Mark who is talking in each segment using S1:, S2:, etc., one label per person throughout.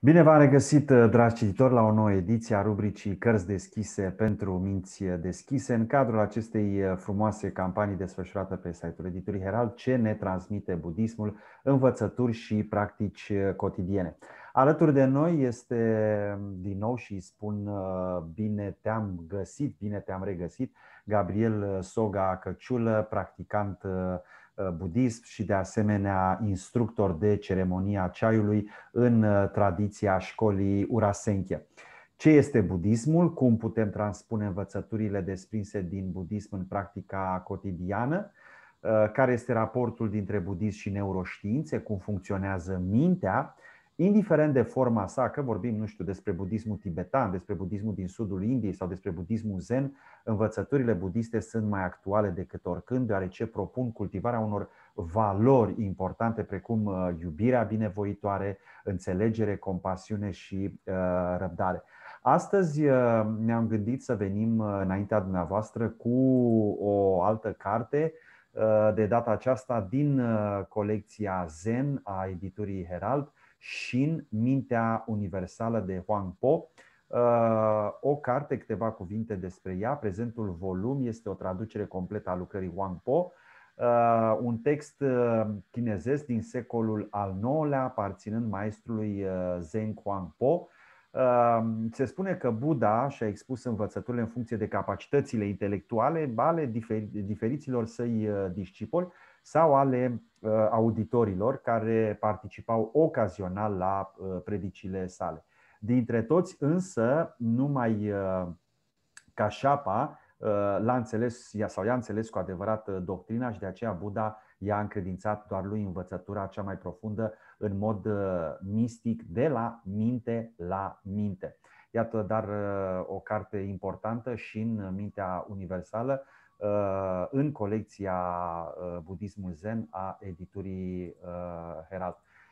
S1: Bine v-am regăsit, dragi cititori, la o nouă ediție a rubricii Cărți deschise pentru minți deschise, în cadrul acestei frumoase campanii desfășurate pe site-ul editurii Herald, ce ne transmite budismul, învățături și practici cotidiene. Alături de noi este din nou, și îi spun bine te-am găsit, bine te-am regăsit, Gabriel Soga Căciulă, practicant budism și de asemenea instructor de ceremonia ceaiului în tradiția școlii Urasenke. Ce este budismul? Cum putem transpune învățăturile desprinse din budism în practica cotidiană? Care este raportul dintre budism și neuroștiințe? Cum funcționează mintea? Indiferent de forma sa, că vorbim, despre budismul tibetan, despre budismul din sudul Indiei sau despre budismul zen, învățăturile budiste sunt mai actuale decât oricând, deoarece propun cultivarea unor valori importante precum iubirea binevoitoare, înțelegere, compasiune și răbdare. Astăzi ne-am gândit să venim înaintea dumneavoastră cu o altă carte, de data aceasta din colecția Zen a editurii Herald, Shin, Mintea Universală de Huang Po. O carte, câteva cuvinte despre ea. Prezentul volum este o traducere completă a lucrării Huang Po, un text chinezesc din secolul al IX-lea, aparținând maestrului Zeng Huang Po. Se spune că Buddha și-a expus învățăturile în funcție de capacitățile intelectuale ale diferiților săi discipoli sau ale auditorilor care participau ocazional la predicile sale. Dintre toți însă, numai Kashyapa l-a înțeles sau i-a înțeles cu adevărat doctrina și de aceea Buddha i-a încredințat doar lui învățătura cea mai profundă în mod mistic, de la minte la minte. Iată dar o carte importantă și în Mintea Universală, în colecția Budismul Zen a editurii Herald.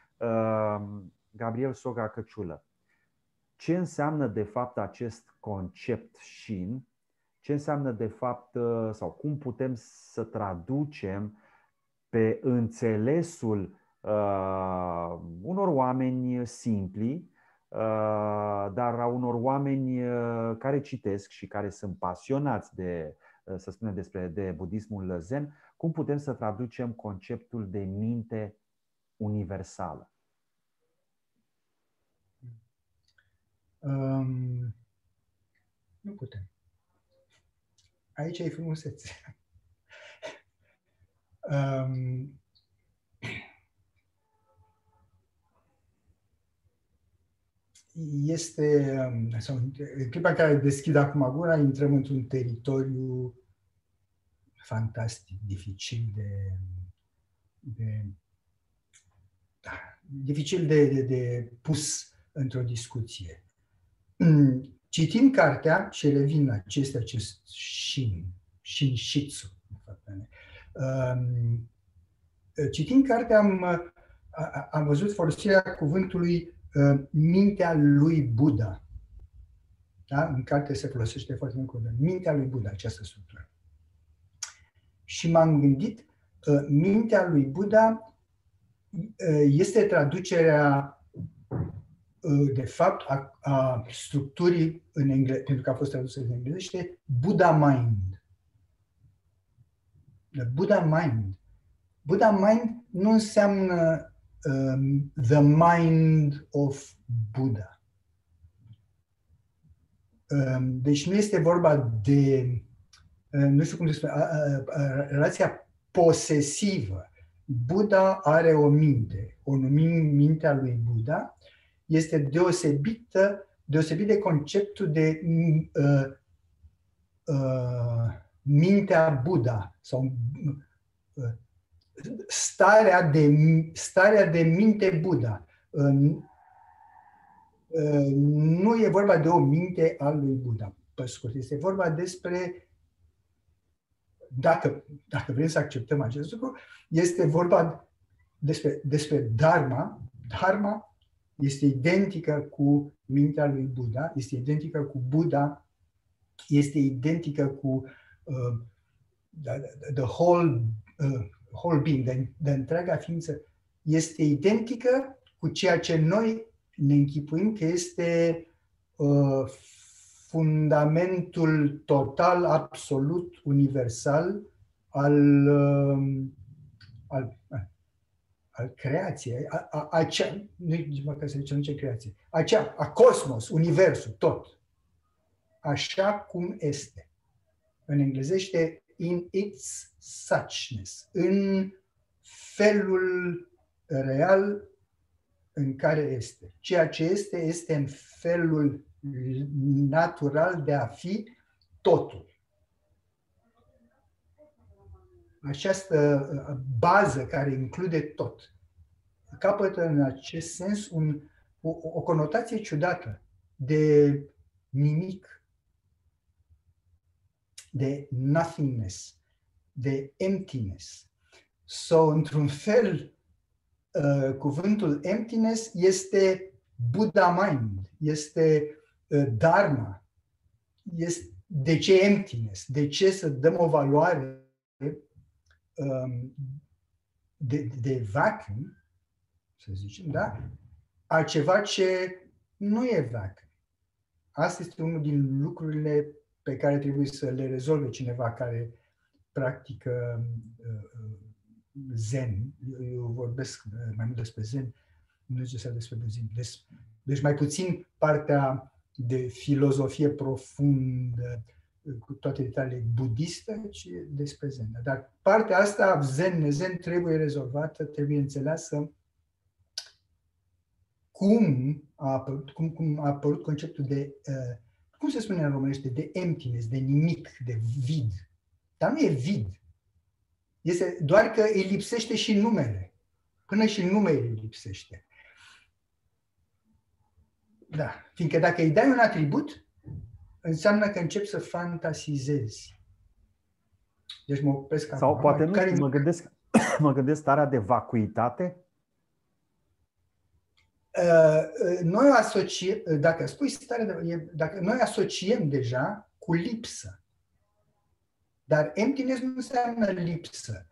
S1: Gabriel Soga Căciulă, ce înseamnă de fapt acest concept Shin? Ce înseamnă de fapt, sau cum putem să traducem pe înțelesul unor oameni simpli, dar a unor oameni care citesc și care sunt pasionați de, să spunem, de budismul zen, cum putem să traducem conceptul de minte universală?
S2: Nu putem. Aici e frumusețe. Este, sau în clipa în care deschid acum gura, intrăm într-un teritoriu fantastic, dificil de pus într-o discuție. Citind cartea, și revin la acest Shinshitsu, citind cartea am văzut folosirea cuvântului mintea lui Buddha. Da? În carte se folosește foarte mult cuvântul mintea lui Buddha, această structură. Și m-am gândit, mintea lui Buddha este traducerea de fapt a structurii în engleză, pentru că a fost tradusă în englezește, Buddha Mind. The Buddha Mind. Buddha Mind nu înseamnă the mind of Buddha. Deci nu este vorba de, nu știu cum se spune, relația posesivă. Buddha are o minte, o numim mintea lui Buddha, este deosebit de conceptul de mintea Buddha sau starea de minte Buddha. Nu e vorba de o minte a lui Buddha, pe scurt. Este vorba despre, dacă vrem să acceptăm acest lucru, este vorba despre Dharma. Dharma este identică cu mintea lui Buddha, este identică cu Buddha, este identică cu the whole being, de întreaga ființă, este identică cu ceea ce noi ne închipuim că este fundamentul total, absolut, universal al creației, nici măcar să zicem ce creație, a cosmos, universul, tot. Așa cum este. În englezește, in its suchness, în felul real în care este. Ceea ce este în felul natural de a fi totul. Această bază care include tot capătă în acest sens o conotație ciudată de nimic, de nothingness, de emptiness. So, într-un fel, cuvântul emptiness este Buddha mind, este Dharma. De ce emptiness? De ce să dăm o valoare de vacuum, să zicem, da? A ceva ce nu e vacuum. Asta este unul din lucrurile pe care trebuie să le rezolve cineva care practică Zen. Eu vorbesc mai mult despre Zen, nu necesar despre budism. Deci mai puțin partea de filozofie profundă cu toate detaliile budiste, ci despre Zen. Dar partea asta, Zen trebuie rezolvată, trebuie înțeleasă cum a apărut conceptul de, cum se spune în românește, de emptiness, de nimic, de vid. Dar nu e vid. Este doar că îi lipsește și numele. Până și numele îi lipsește. Da. Fiindcă dacă îi dai un atribut, înseamnă că începi să fantasizezi. Deci mă opresc acum.
S1: Sau poate nu, mă gândesc starea de vacuitate.
S2: Noi asociem, dacă spui starea dacă noi asociem deja cu lipsă. Dar emptiness nu înseamnă lipsă.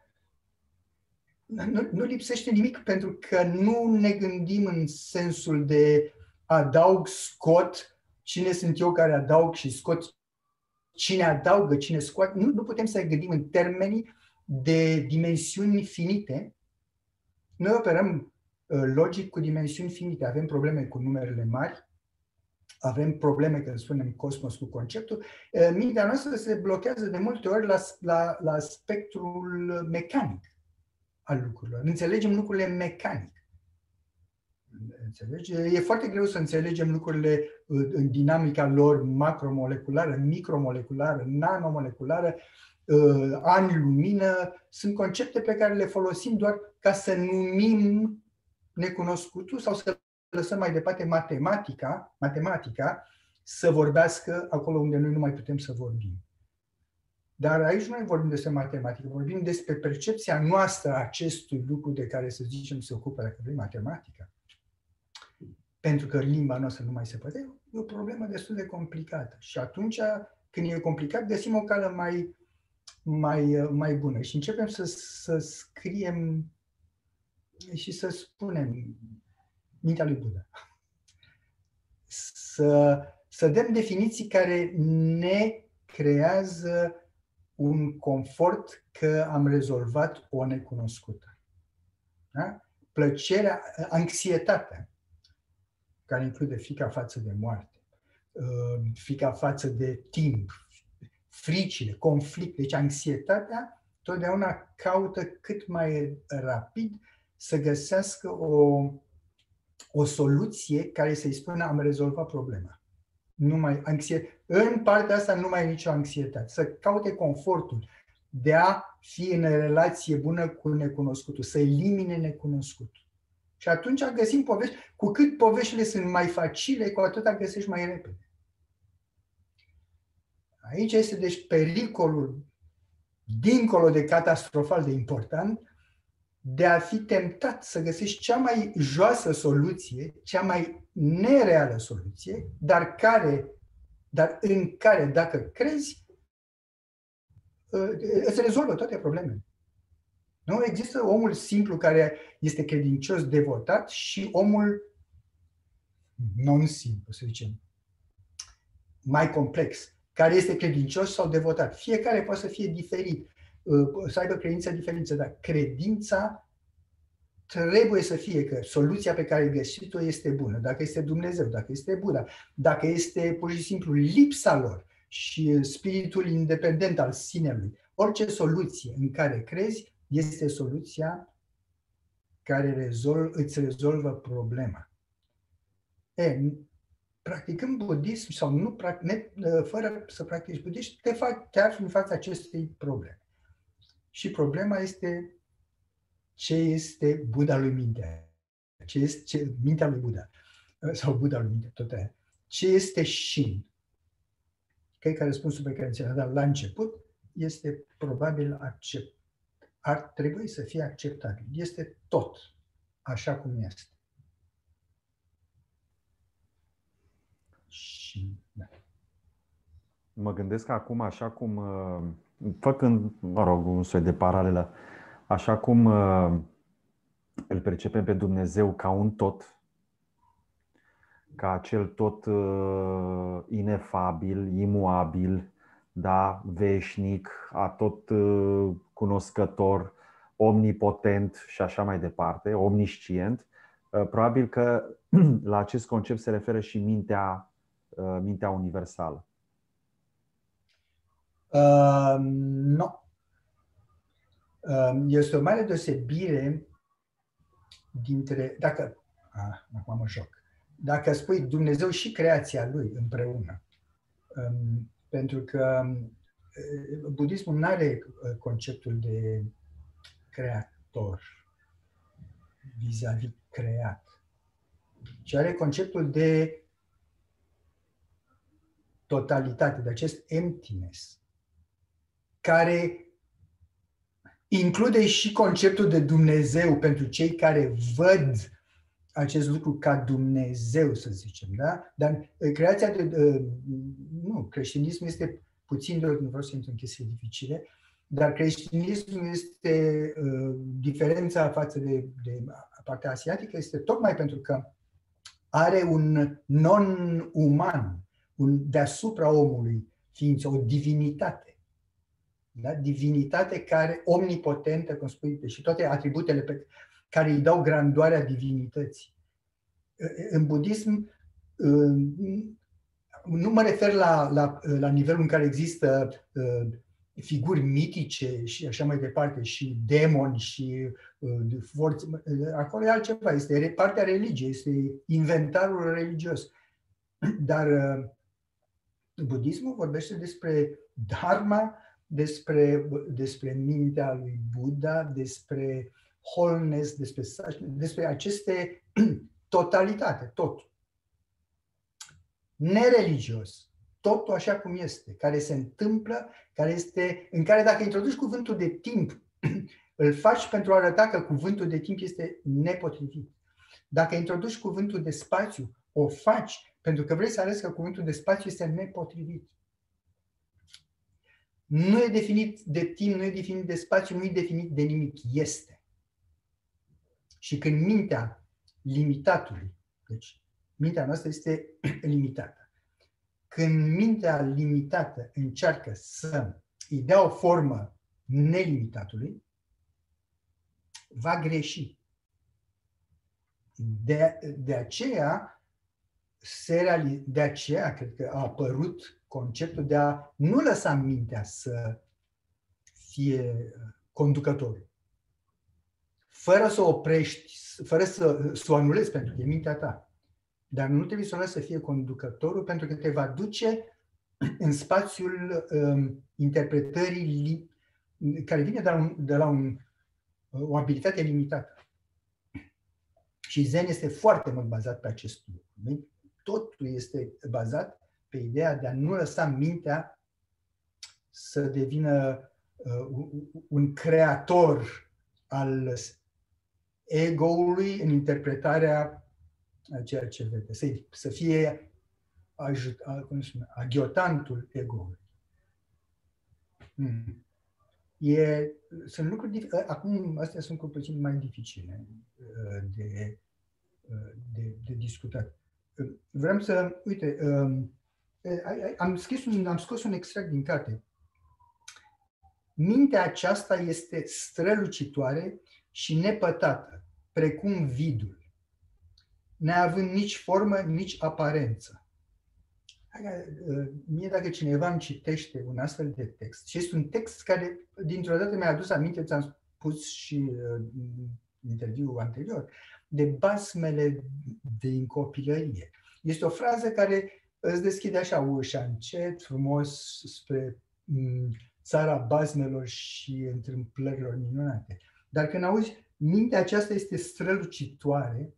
S2: Nu lipsește nimic pentru că nu ne gândim în sensul de adaug, scot, cine sunt eu care adaug și scot, cine adaugă, cine scoate. Nu putem să gândim în termenii de dimensiuni finite. Noi operăm logic cu dimensiuni finite. Avem probleme cu numerele mari, avem probleme când spunem cosmos cu conceptul. Mintea noastră se blochează de multe ori la spectrul mecanic al lucrurilor. Înțelegem lucrurile mecanic. Înțelegi? E foarte greu să înțelegem lucrurile în dinamica lor macromoleculară, micromoleculară, nanomoleculară, ani lumină. Sunt concepte pe care le folosim doar ca să numim necunoscutul sau să lăsăm mai departe matematica să vorbească acolo unde noi nu mai putem să vorbim. Dar aici nu vorbim despre matematică, vorbim despre percepția noastră a acestui lucru de care, să zicem, se ocupă, dacă vrei, matematica. Pentru că limba noastră nu mai se poate, e o problemă destul de complicată. Și atunci, când e complicat, găsim o cală mai bună. Și începem să scriem și să spunem mintea lui Buddha. Să dăm definiții care ne creează un confort că am rezolvat o necunoscută. Da? Plăcerea, anxietatea, care include frica față de moarte, frica față de timp, fricile, conflict. Deci anxietatea totdeauna caută cât mai rapid să găsească o soluție care să-i spună am rezolvat problema. În partea asta nu mai e nicio anxietate. Să caute confortul de a fi în relație bună cu necunoscutul, să elimine necunoscutul. Și atunci găsim povești. Cu cât poveștile sunt mai facile, cu atât găsești mai repede. Aici este deci pericolul, dincolo de catastrofal de important, de a fi temptat să găsești cea mai joasă soluție, cea mai nereală soluție, dar în care, dacă crezi, îți rezolvă toate problemele. Nu există omul simplu care este credincios, devotat și omul non-simplu, să zicem, mai complex, care este credincios sau devotat. Fiecare poate să fie diferit, să aibă credință diferită, dar credința trebuie să fie că soluția pe care ai găsit-o este bună. Dacă este Dumnezeu, dacă este Buddha, dacă este pur și simplu lipsa lor și spiritul independent al sinelui, orice soluție în care crezi este soluția care îți rezolvă problema. Practicând budism sau nu, fără să practici budism, te afli în fața acestei probleme. Și problema este ce este Buddha lui mintea. Ce este mintea lui Buddha. Sau Buddha lui mintea, tot aia. Ce este Shin? Cred că răspunsul pe care ți-l-am dat la început este probabil ar trebui să fie acceptabil. Este tot așa cum este. Și, da.
S1: Mă gândesc acum, așa cum, făcând, mă rog, un soi de paralelă, așa cum îl percepem pe Dumnezeu ca un tot, ca acel tot inefabil, imuabil, da, veșnic, atot cunoscător, omnipotent și așa mai departe, omniscient, probabil că la acest concept se referă și mintea universală.
S2: Nu. Este o mare deosebire dintre, acum mă joc, dacă spui Dumnezeu și creația lui împreună. Pentru că budismul nu are conceptul de creator vis-a-vis creat, ci are conceptul de totalitate, de acest emptiness, care include și conceptul de Dumnezeu pentru cei care văd acest lucru ca Dumnezeu, să zicem, da? Dar creația creștinismul este puțin, nu vreau să intru în chestii dificile, dar creștinismul este diferența față de partea asiatică este tocmai pentru că are un non-uman, un deasupra omului ființă, o divinitate. Da? Divinitate care, omnipotentă, cum spui, și toate atributele care îi dau grandoarea divinității. În budism, nu mă refer la nivelul în care există figuri mitice și așa mai departe, și demoni și forțe. Acolo e altceva, este partea religiei, este inventarul religios. Dar budismul vorbește despre dharma, despre mintea lui Buddha, despre wholeness, despre aceste totalitate, tot. Nereligios, totul așa cum este, care se întâmplă, în care dacă introduci cuvântul de timp, îl faci pentru a arăta că cuvântul de timp este nepotrivit. Dacă introduci cuvântul de spațiu, o faci pentru că vrei să arăți că cuvântul de spațiu este nepotrivit. Nu e definit de timp, nu e definit de spațiu, nu e definit de nimic, este. Și când mintea limitatului, deci mintea noastră este limitată. Când mintea limitată încearcă să îi dea o formă nelimitatului, va greși. De aceea cred că a apărut conceptul de a nu lăsa mintea să fie conducătorul. Fără să o oprești, fără să o anulezi, pentru că e mintea ta. Dar nu trebuie să o lăsi să fie conducătorul, pentru că te va duce în spațiul interpretării care vine de la o abilitate limitată. Și Zen este foarte mult bazat pe acest lucru. Totul este bazat pe ideea de a nu lăsa mintea să devină un creator al ego-ului în interpretarea a ceea ce vede. Să fie aghiotantul ego-ului. Sunt lucruri acum, astea sunt puțin mai dificile de discutat. Vreau să, uite, am scos un extract din carte. Mintea aceasta este strălucitoare și nepătată, precum vidul, neavând nici formă, nici aparență. Mie, dacă cineva îmi citește un astfel de text, și este un text care dintr-o dată mi-a adus aminte, ți-am spus și în interviul anterior, de basmele din copilărie. Este o frază care îți deschide așa ușa încet, frumos, spre țara basmelor și întâmplărilor minunate. Dar când auzi, mintea aceasta este strălucitoare,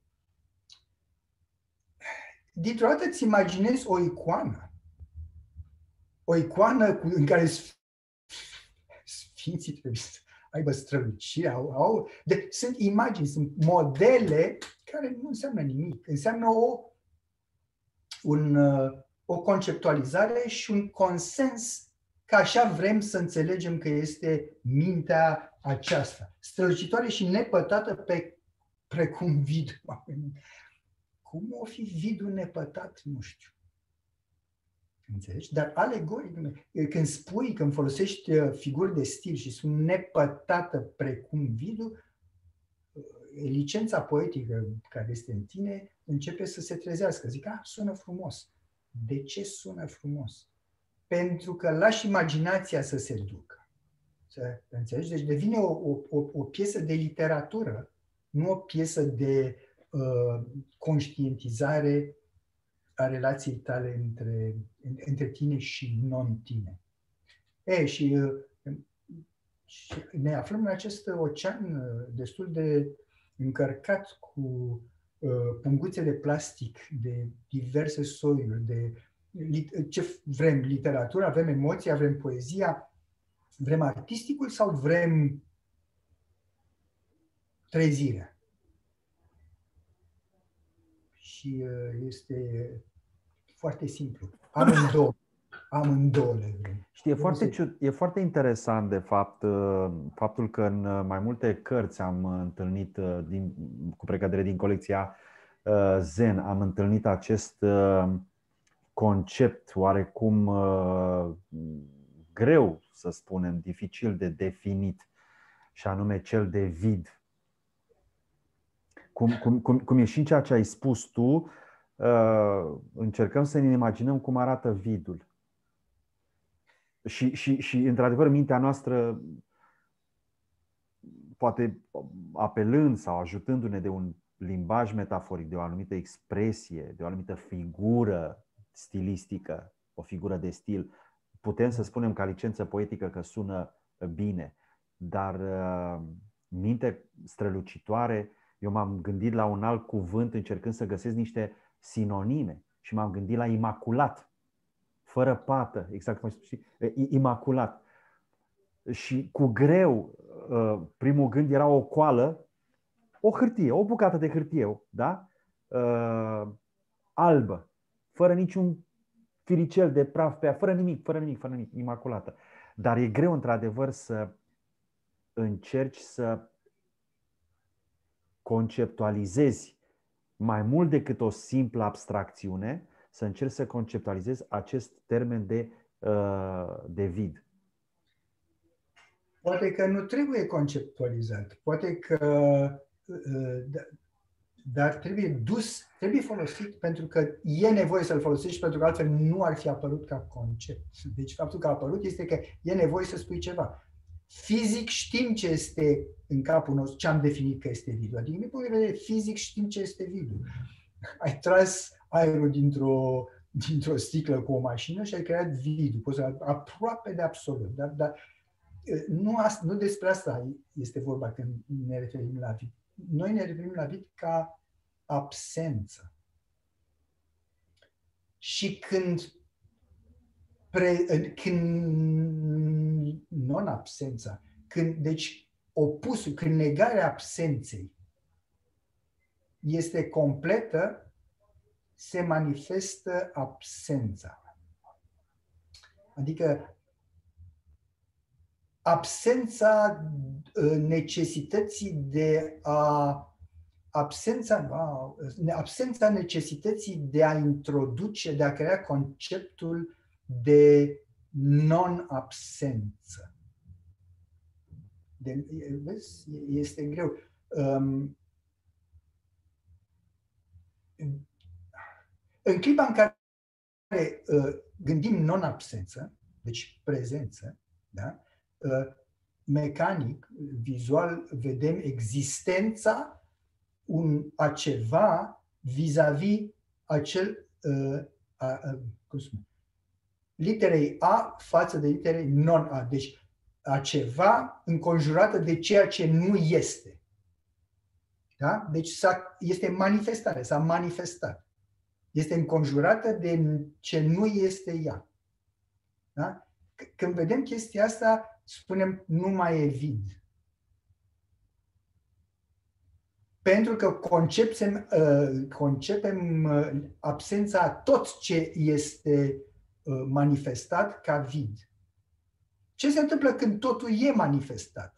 S2: dintr-o dată îți imaginezi o icoană. O icoană în care sfinții trebuie să aibă strălucire. Sunt imagini, sunt modele care nu înseamnă nimic. Înseamnă o conceptualizare și un consens că așa vrem să înțelegem că este mintea aceasta. Strălucitoare și nepătată precum vidul. Cum o fi vidul nepătat? Nu știu. Înțelegi? Dar alegoric, când folosești figuri de stil și sunt nepătată precum vidul, licența poetică care este în tine începe să se trezească. Zic, sună frumos. De ce sună frumos? Pentru că lași imaginația să se ducă. Înțelegi? Deci devine o piesă de literatură, nu o piesă de conștientizare a relației tale între tine și non-tine. Și ne aflăm în acest ocean destul de încărcat cu punguțe de plastic de diverse soiuri, de ce vrem, literatură, avem emoții, avem poezia, vrem artisticul sau vrem trezirea? Și este foarte simplu. Amândouă le vrem.
S1: Știi, e foarte interesant, de fapt, faptul că în mai multe cărți am întâlnit, cu precădere din colecția Zen, am întâlnit acest concept oarecum greu, să spunem, dificil de definit, și anume cel de vid. Cum e și în ceea ce ai spus tu, încercăm să ne imaginăm cum arată vidul. Și într-adevăr, mintea noastră, poate apelând sau ajutându-ne de un limbaj metaforic, de o anumită expresie, de o anumită figură stilistică, o figură de stil, putem să spunem ca licență poetică că sună bine. Dar minte strălucitoare, eu m-am gândit la un alt cuvânt încercând să găsesc niște sinonime și m-am gândit la imaculat, fără pată, exact cum ai spus, imaculat. Și cu greu, primul gând era o coală, o hârtie, o bucată de hârtie, da? Albă, fără niciun firicel de praf pe ea, fără nimic, imaculată. Dar e greu, într-adevăr, să încerci să conceptualizezi mai mult decât o simplă abstracțiune, să încerci să conceptualizezi acest termen de vid.
S2: Poate că nu trebuie conceptualizat, poate că dar trebuie folosit pentru că e nevoie să-l folosești, pentru că altfel nu ar fi apărut ca concept. Deci faptul că a apărut este că e nevoie să spui ceva. Fizic știm ce este în capul nostru, ce am definit că este vidul. Adică, din punct de vedere fizic, știm ce este vidul. Ai tras aerul dintr-o sticlă cu o mașină și ai creat vidul. Poți să aproape de absolut. Dar nu despre asta este vorba când ne referim la vid. Noi ne referim la vid ca absență. Și când non-absența, deci opusul, când negarea absenței este completă, se manifestă absența. Adică absența necesității de a absența necesității de a introduce, de a crea conceptul de non-absență. Vezi? Este greu. În clipa în care gândim non-absență, deci prezență, da? Mecanic, vizual, vedem existența a ceva vis-a-vis acel literei A față de literei non-A. Deci a ceva înconjurată de ceea ce nu este. Da? Deci este manifestare, s-a manifestat. Este înconjurată de ce nu este ea. Da? Când vedem chestia asta, spunem, nu mai e vid. Pentru că concepem absența a tot ce este manifestat ca vid. Ce se întâmplă când totul e manifestat?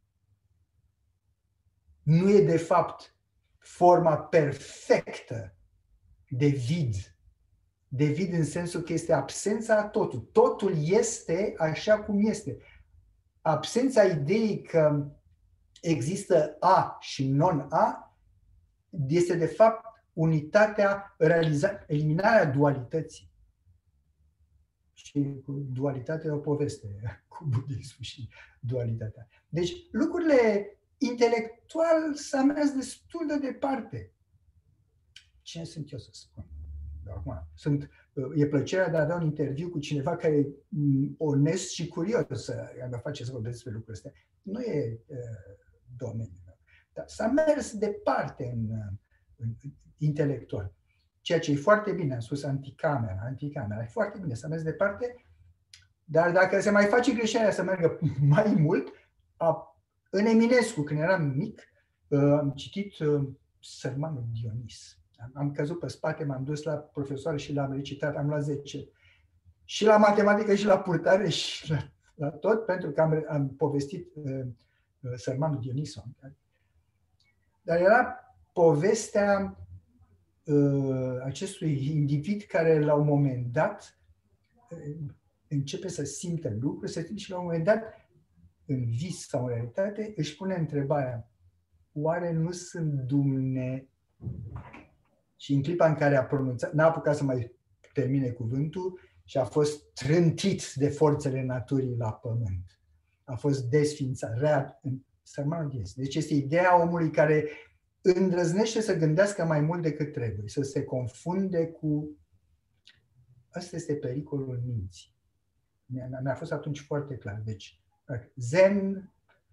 S2: Nu e de fapt forma perfectă de vid. De vid în sensul că este absența a totul. Totul este așa cum este. Absența ideii că există A și non-A este de fapt unitatea, eliminarea dualității. Și cu dualitatea e o poveste, cu budismul și dualitatea. Deci lucrurile intelectual s-a mers destul de departe. Cine sunt eu să spun? Acum, e plăcerea de a avea un interviu cu cineva care e onest și curios să mă face să vorbesc despre lucrurile astea. Nu e domeniul meu. Dar s-a mers departe în intelectual. Ceea ce e foarte bine, am spus anticamera, e foarte bine, s-a mers departe, dar dacă se mai face greșeala să meargă mai mult, în Eminescu, când eram mic, am citit Sărmanul Dionis. Am căzut pe spate, m-am dus la profesoară și l-am recitat, am luat 10. Și la matematică, și la purtare, și la tot, pentru că am povestit Sărmanul Dionision. Dar era povestea acestui individ care la un moment dat începe să simtă lucruri, și la un moment dat, în vis sau în realitate, își pune întrebarea: oare nu sunt Dumne? Și în clipa în care a pronunțat, n-a apucat să mai termine cuvântul și a fost trântit de forțele naturii la pământ. A fost desființat. Sărmanul Dionis. Deci este ideea omului care îndrăznește să gândească mai mult decât trebuie, să se confunde cu... Asta este pericolul minții. Mi-a fost atunci foarte clar. Deci, zen...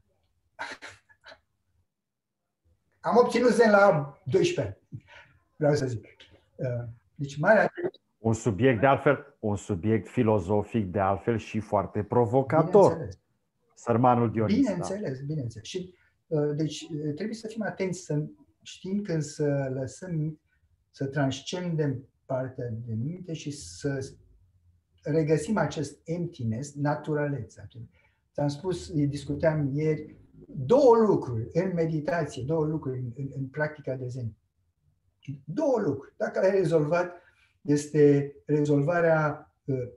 S2: Am obținut zen la 12 ani, vreau să zic. Deci, marea...
S1: Un subiect, de altfel, un subiect filozofic, de altfel, și foarte provocator.
S2: Bineînțeles.
S1: Sărmanul Dionis.
S2: Bineînțeles, bineînțeles. Și, deci, trebuie să fim atenți, să știm când să lăsăm, să transcendem partea de minte și să regăsim acest emptiness, naturalețea. Ți-am spus, discuteam ieri, două lucruri în meditație, două lucruri în practica de zen. Două lucruri. Dacă ai rezolvat, este rezolvarea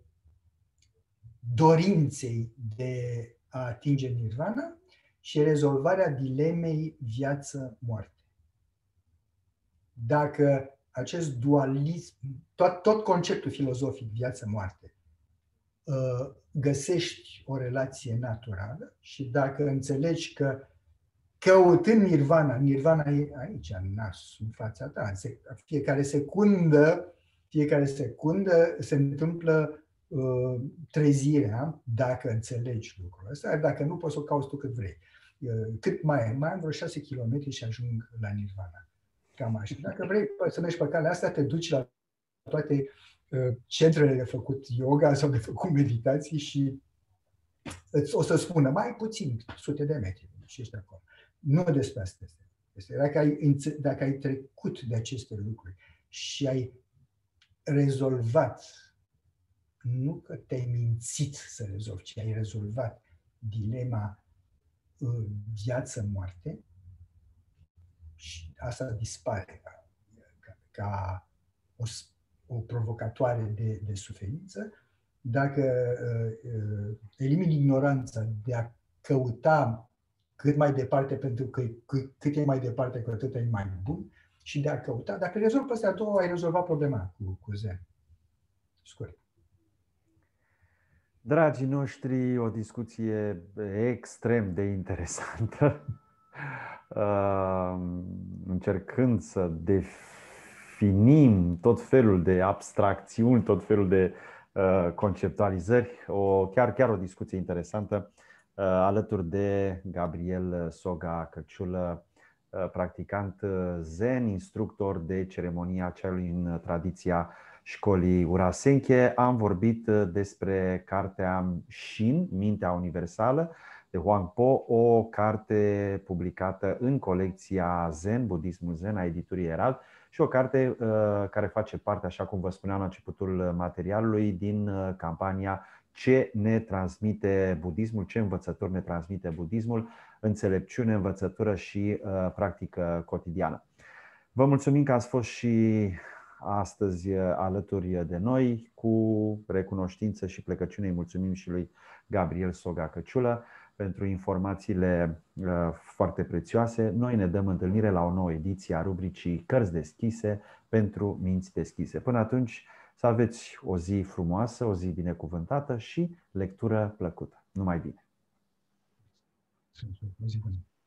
S2: dorinței de a atinge nirvana și rezolvarea dilemei viață-moarte. Dacă acest dualism, tot conceptul filozofic viață-moarte, găsești o relație naturală și dacă înțelegi că căutând nirvana e aici, în nas, în fața ta, fiecare secundă se întâmplă trezirea, dacă înțelegi lucrul ăsta, dacă nu poți să o cauți tu cât vrei. Cât mai am vreo 6 km și ajung la nirvana. Cam așa. Dacă vrei să mergi pe calea asta, te duci la toate centrele de făcut yoga sau de făcut meditații și o să spună mai puțin, sute de metri și ești acolo. Nu despre asta este. Dacă ai trecut de aceste lucruri și ai rezolvat, nu că te-ai mințit să rezolvi, ci ai rezolvat dilema viață-moarte, și asta dispare ca o provocatoare de suferință, dacă elimini ignoranța de a căuta cât mai departe, pentru că cât e mai departe, cu atât e mai bun, și de a căuta, dacă rezolvi astea două, ai rezolvat problema cu Zen. Scurt.
S1: Dragii noștri, o discuție extrem de interesantă, încercând să definim tot felul de abstracțiuni, tot felul de conceptualizări, chiar o discuție interesantă, alături de Gabriel Soga Căciulă, practicant zen, instructor de ceremonia ceaiului în tradiția școlii Urasenke. Am vorbit despre cartea Shin, Mintea Universală, de Huang Po, o carte publicată în colecția Zen, Budismul Zen, a editurii Herald, și o carte care face parte, așa cum vă spuneam la începutul materialului, din campania Ce ne transmite budismul, ce învățături ne transmite budismul, înțelepciune, învățătură și practică cotidiană. Vă mulțumim că ați fost și astăzi alături de noi. Cu recunoștință și plecăciune îi mulțumim și lui Gabriel Soga Căciulă pentru informațiile foarte prețioase. Noi ne dăm întâlnire la o nouă ediție a rubricii Cărți deschise pentru minți deschise. Până atunci, să aveți o zi frumoasă, o zi binecuvântată și lectură plăcută. Numai bine!